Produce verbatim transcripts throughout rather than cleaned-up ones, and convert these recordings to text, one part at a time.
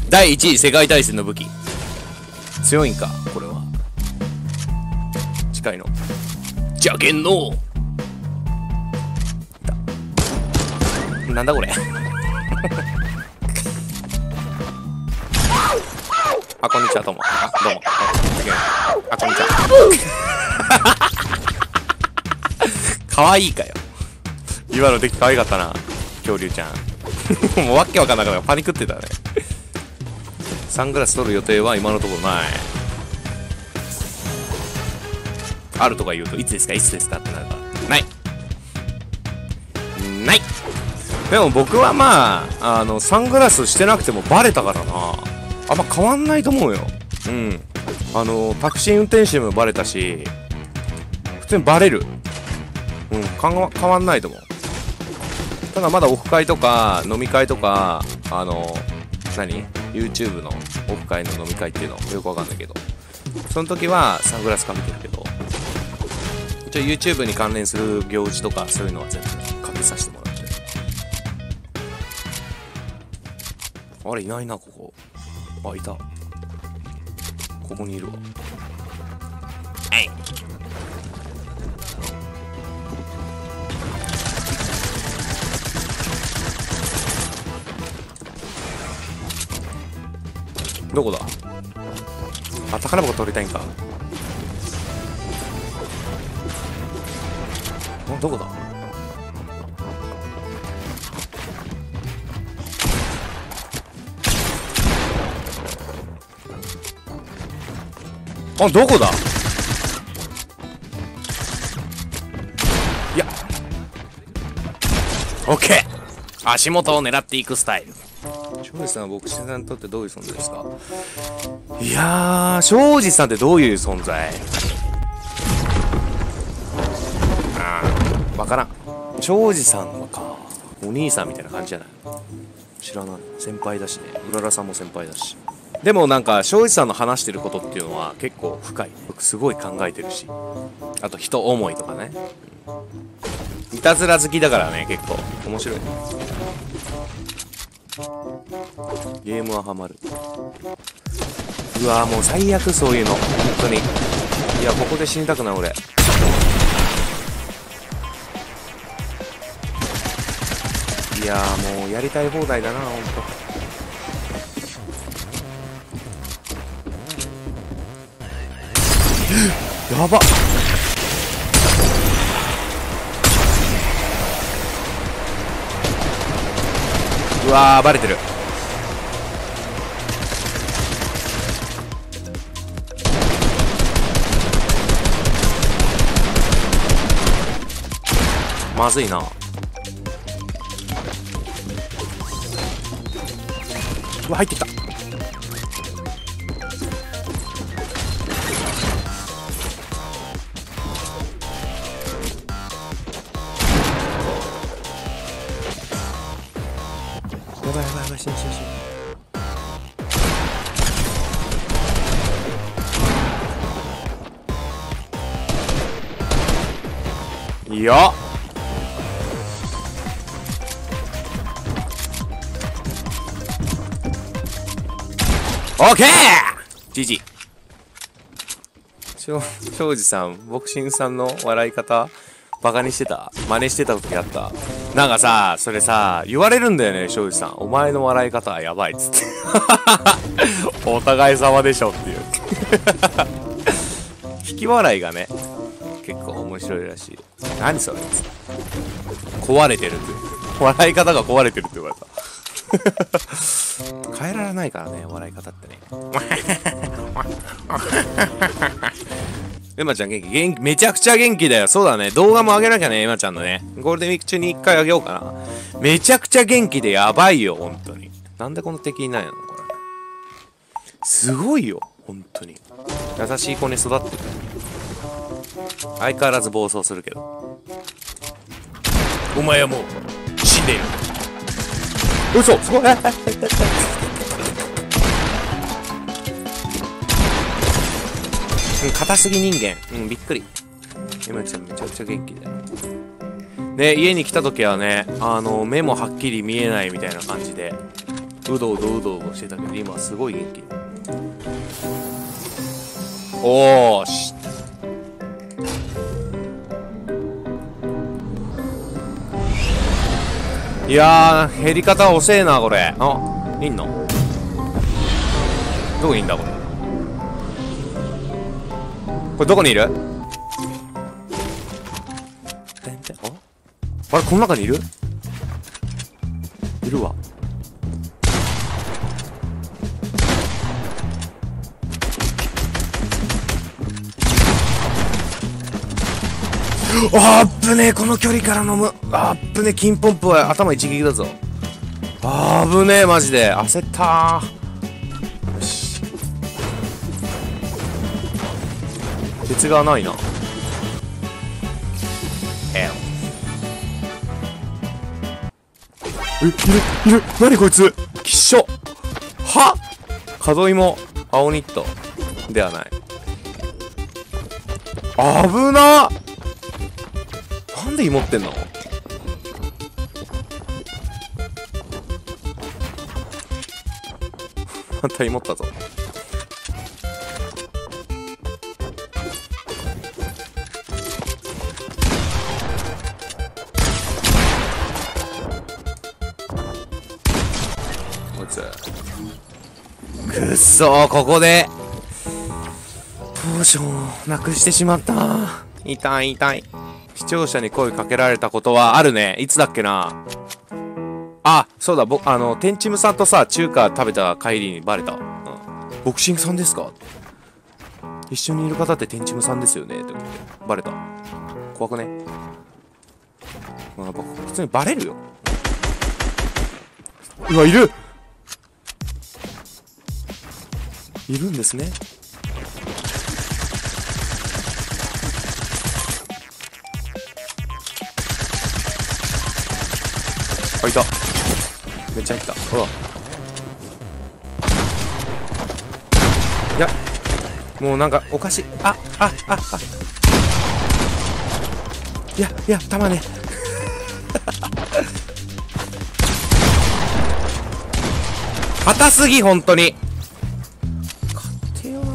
だいいちい世界大戦の武器。強いんかこれは。近いの邪剣のなんだこれあ、こんにちは、どうも。あ、どうも。あ、こんにちは。かわいいかよ。今の敵かわいかったな。恐竜ちゃん。もうわけわかんなかった。パニックってたね。サングラス取る予定は今のところない。あるとか言うと、いつですかいつですかってなるから。ない。ない。でも僕はまあ、あの、サングラスしてなくてもバレたからな。あんま変わんないと思うよ。うん。あの、タクシー運転手でもバレたし、普通にバレる。うん、かん変わんないと思う。ただまだオフ会とか、飲み会とか、あの、何 ?YouTube のオフ会の飲み会っていうのよくわかんないけど、その時はサングラスかけてるけど、一応 YouTube に関連する行事とかそういうのは全部かけさせてもらって。あれいないな、ここ。あ、いた。ここにいるわ。えい。どこだ。あ、宝箱取りたいんか。あ、どこだ。あ、どこだ。いや、オッケー。足元を狙っていくスタイル。庄司さんは僕さんにとってどういう存在ですか。いやー、庄司さんってどういう存在。あー、わからん。庄司さんはか、お兄さんみたいな感じじゃない。知らない。先輩だしね。うららさんも先輩だし。でもなんか庄司さんの話してることっていうのは結構深いね。僕すごい考えてるし、あと人思いとかね。いたずら好きだからね、結構面白いね。ゲームはハマる。うわーもう最悪そういうの本当に。いやここで死にたくない俺。いやーもうやりたい放題だな本当。やばっ。うわーバレてる。まずいな。うわ入ってきた。やばいやばいやばい、死ぬ死ぬ死ぬ。いやオッケー ジージー。 庄司さんボクシングさんの笑い方バカにしてた。真似してた時あった。なんかさ、それさ言われるんだよね、庄司さん。お前の笑い方はやばいっつってお互い様でしょっていう引き笑いがね結構面白いらしい。何それっつって壊れてるって笑い方が壊れてるって言われた変えられないからね、笑い方ってね。エマちゃん元気元気、めちゃくちゃ元気だよ。そうだね、動画も上げなきゃね、エマちゃんのね。ゴールデンウィーク中に一回上げようかな。めちゃくちゃ元気でやばいよ、本当に。なんでこの敵いないのこれ。すごいよ、本当に。優しい子に育ってる。相変わらず暴走するけど。お前はもう死んでいる。嘘、すごい。うん、硬すぎ人間。うん、びっくり。今ちゃんめちゃくちゃ元気だよ。ね、家に来た時はね、あの、目もはっきり見えないみたいな感じで、 うどうどうどうしてたけど、今すごい元気。おーし。いやー、減り方遅えな、これ。あ、いんの？どこにいんだ、これ。これどこにいる？あ、あれ、この中にいる？いるわ。あっぶねえ、この距離から飲む。あっぶねえ、金ポンプは頭一撃だぞ。あぶねえ、マジで焦ったー。よし、鉄がないな。ええ、いるいる、何こいつ、きっしょ。は門芋青ニットではない。あぶな。なんで芋ってんの？また芋ったぞ。こいつくっそー、ここでポーションをなくしてしまった。痛い痛い。視聴者に声かけられたことはあるね。いつだっけな。あ、そうだ、僕、あの、天チムさんとさ、中華食べた帰りにバレた。うん。ボクシングさんですか？一緒にいる方って天チムさんですよねって思って。バレた。怖くね？まあ、やっぱ普通にバレるよ。うわ、いる！いるんですね。あ、いた。めっちゃ入った。うわ。いや、もうなんかおかしい。あ、あ、あ、あ。いや、いや、たまね。硬すぎ、ほんとに。勝てよ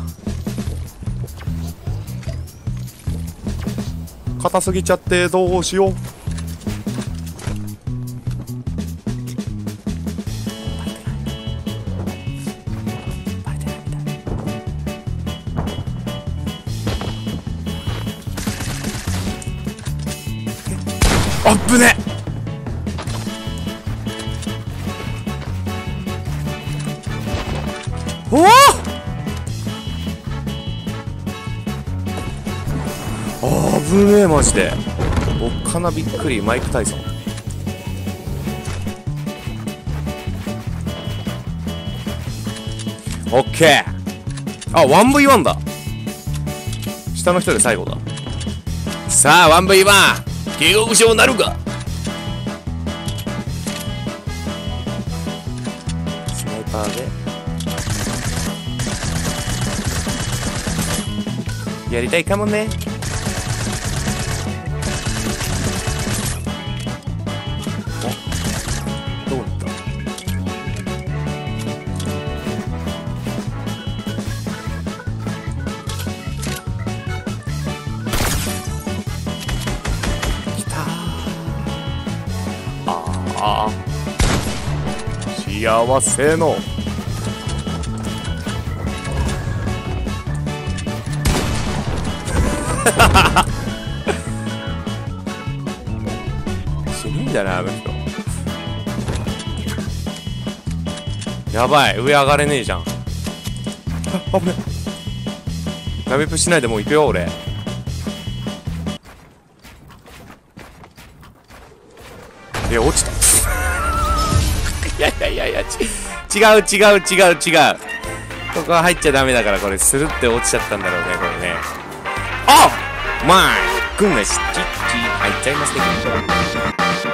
ー。硬すぎちゃってどうしよう。あっぶね。おお、あぶねえ、マジで。おっかな、びっくり。マイク・タイソン。オッケー。あ、ワンブイワン だ。下の人で最後だ。さあ ワンブイワン 警告書なるか。スナイパーでやりたいかもね。お、どういった。きたー。ああ、幸せの死ぬんだな、あの人。やばい、上上がれねえじゃん。あ、危ね。ナビプしないでもう行くよ、俺。いや、落ちた。いやいやいやいや、ち違う違う違う違う。ここは入っちゃダメだから、これスルって落ちちゃったんだろうね、これね。あ、マイグッネス、チッチ入っちゃいますね。